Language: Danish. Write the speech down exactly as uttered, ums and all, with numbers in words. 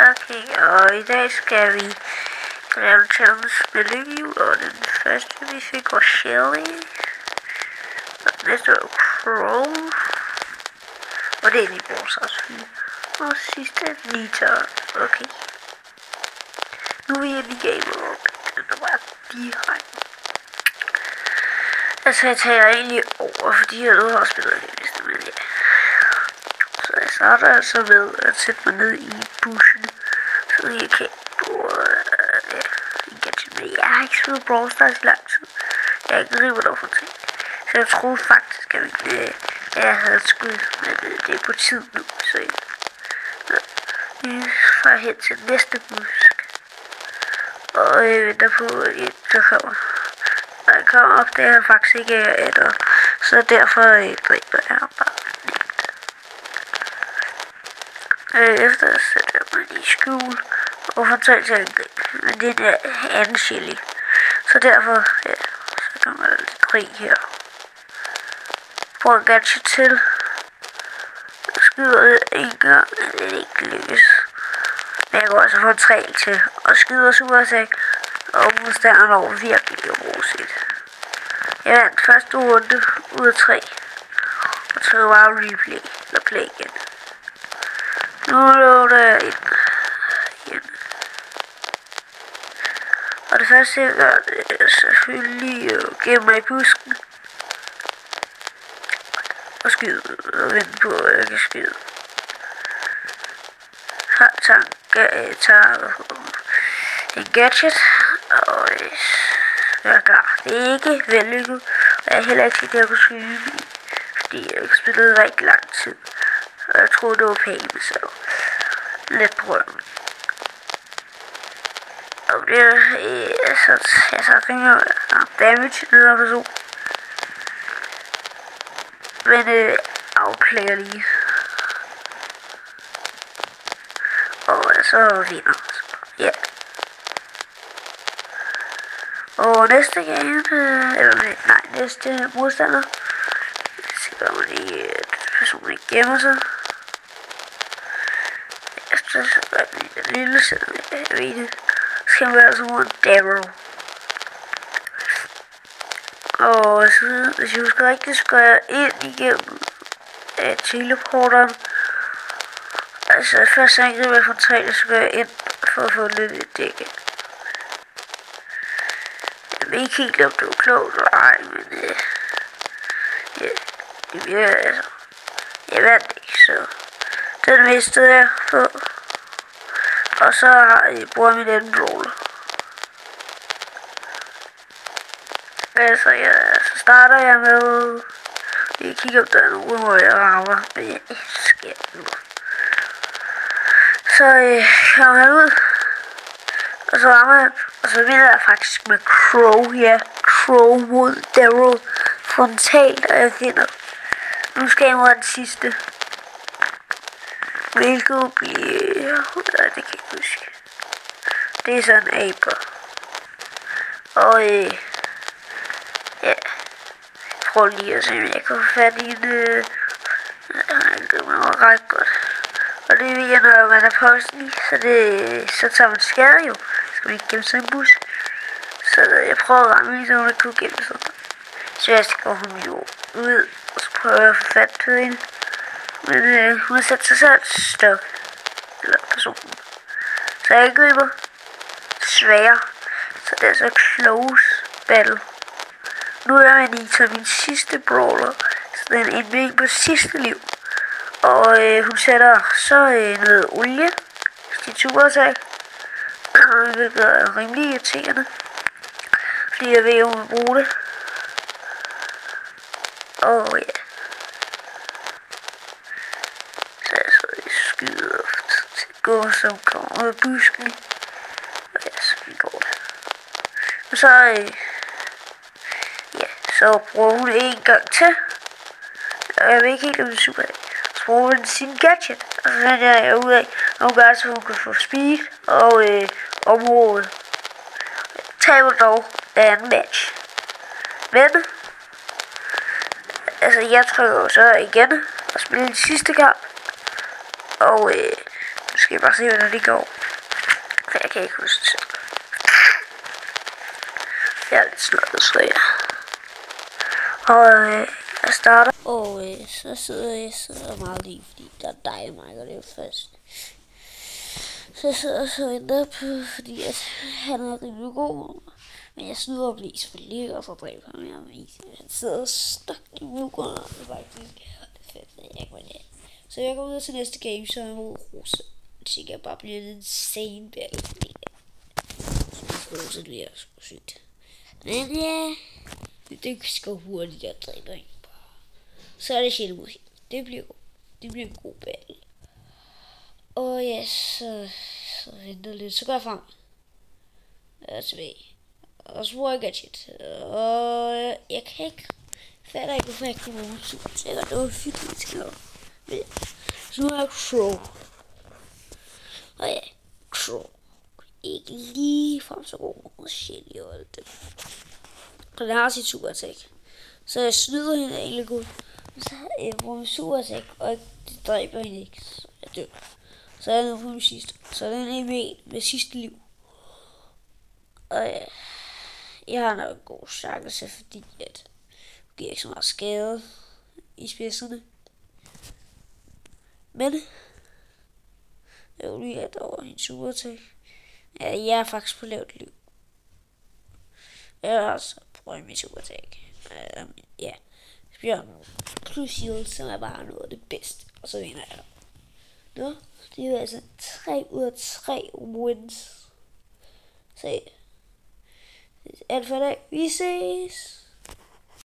Okay, og i dag skal vi lave en challenge med lykkehjul, og den første vi fik var Shelly. Og den næste var Crow. Og det er lige vores også. Og sidste er Nita. Okay. Nu er vi inde i gamet, den er bare direkte. Altså jeg tager egentlig over, fordi jeg nu har spillet det næste med det. Så jeg starter altså med at sætte mig ned i bushen, så jeg kan bruge øh, en gadget med. Jeg har ikke spillet Brawl Stars i lang tid. Jeg har ikke rivet noget for ting. Så jeg troede faktisk, at jeg, jeg havde et skud, men øh, det er på tid nu. Så jeg øh, farer hen til næste busk. Og jeg venter på, at jeg kommer. Når jeg kommer op, det er jeg faktisk ikke etter. Så derfor øh, dræber jeg ham bare. Efter sætter jeg mig i skjul og får talt til angreb. Men det er en anden chili. Så derfor, ja, så kommer der lidt krig her. Prøv at gadget til. Jeg skyder det en gang, men det er ikke lykkes. Men jeg går altså få en træl til. Og skyder supersæk. Og modstanderen over virkelig roset. Jeg vandt første runde ud af tre. Og tredje var replay. Eller play igen. Nu loader jeg ind igen. Og det første jeg gør, det er selvfølgelig at gemme mig i busken. Og skyde, og vente på, at jeg kan skyde. Her tager, jeg tager en gadget, og jeg er klar. Det er ikke vellykket, og jeg er heller ikke sikker, at jeg kunne skyde, fordi jeg har spillet rigtig lang tid. Og jeg troede, det var pænt, så lidt prøven. Og det er, øh, så jeg så ringer damage til den her person. Men øh, afklager lige. Og så vinder. Ja. Og næste game, øh, eller nej, næste modstander. Så gør man lige, at personen ikke gemmer sig. Efter så gør den en lille sæt, jeg ved det. Så skal man være sådan en Daryl. Og så, hvis jeg husker rigtigt, så går jeg ind igennem uh, teleporteren. Altså først så angriber jeg fra tre, så går jeg ind for at få lidt i det igen. Jeg ved ikke helt, om det var klogt eller ej, men uh, ja, det virker altså. Jeg vandt ikke, så den mistede jeg på. Og så har jeg brugt min anden brawler. Altså, ja, så starter jeg med... Jeg kigger op, der er nogen, hvor jeg rammer, men jeg skal nu. Så øh, kommer jeg ud, og så rammer jeg, og så vinder jeg faktisk med Crow, ja. Crow mod Daryl frontalt, og jeg finder. Nu skal jeg mod den sidste. Hvilket bliver... Nej, det kan jeg ikke huske. Det er sådan en aber. Og øh... ja. Jeg prøver lige at se, om jeg kan få fat i en... Øh... Det var ret godt. Og det vil jeg, når man er posten i, så, det, så tager man skade jo. Så skal man ikke gemme sig en bus. Så jeg prøver at ramme lige, så hun kunne gemme sig. Så jeg skal gå hun jo ud, og så prøver jeg at få fat på hende. Men øh, hun har sat sig selv et stok. Eller personen. Så jeg griber svær. Så det er så close battle. Nu er jeg i til min sidste brawler. Så den er en på sidste liv. Og øh, hun sætter så øh, noget olie. De turer sig. Hvilket er rimelig irriterende. Fordi jeg ved, at hun vil bruge det. Og ja. Så jeg så jeg skyder til at gå, som kommer ud af busken. Og ja, så går det. Og så, øh, ja, så bruger hun en gang til. Og jeg ved ikke helt, om det er super af. Så bruger hun sin gadget. Og så finder jeg ud af, at hun gør, så hun kan få speed og øh, område. Jeg taber dog anden match. Men, altså jeg trykker så igen og spiller den sidste kamp. Og øh, skal jeg bare se, hvordan det går. For jeg kan ikke huske det selv. Jeg er lidt snøjet, så jeg. Og øh, jeg starter. Og øh, så sidder jeg sidder meget lige, fordi der er dig og mig, og det er først. Så jeg sidder så venter på, fordi at han er rimelig god. Men jeg snyder op lige selvfølgelig, og så dræber han mig med is. Han sidder stok i mukkerne, og det er faktisk det er fedt, jeg ikke var det. Så jeg går ud til næste game, så er jeg mod Rose. Det tænker jeg bare bliver en insane battle, fordi Rose bliver sgu sygt. Men ja, det skal hurtigt at dræbe en bare. Så er det sjældent musik. Det bliver god. Det bliver en god battle. Og ja, så, så venter lidt. Så går jeg frem. Jeg er tilbage. Og så bruger jeg gadget. Og jeg kan ikke fatter ikke, hvorfor jeg ikke kan bruge super. Så jeg gør det fedt, at skal noget. Så nu er jeg Crow. Og ja, Crow. Ikke lige frem så god mod Shelly og alt det. Så den har sit super attack. Så jeg snyder hende egentlig godt. Så jeg bruger min super attack, og det dræber hende ikke. Så jeg dør. Så er jeg nede på min sidste. Så er den er med med sidste liv. Og ja, jeg har nok en god chance, fordi at det giver ikke så meget skade i spidserne. Men jeg vil lige have over en super attack. Ja, jeg er faktisk på lavt liv. Jeg har altså prøvet min super attack. Uh, ja, Bjørn plus shield, som er bare noget af det bedste. Og så vinder jeg. Nå, det er altså tre ud af tre wins. Så alt for i dag. Vi ses!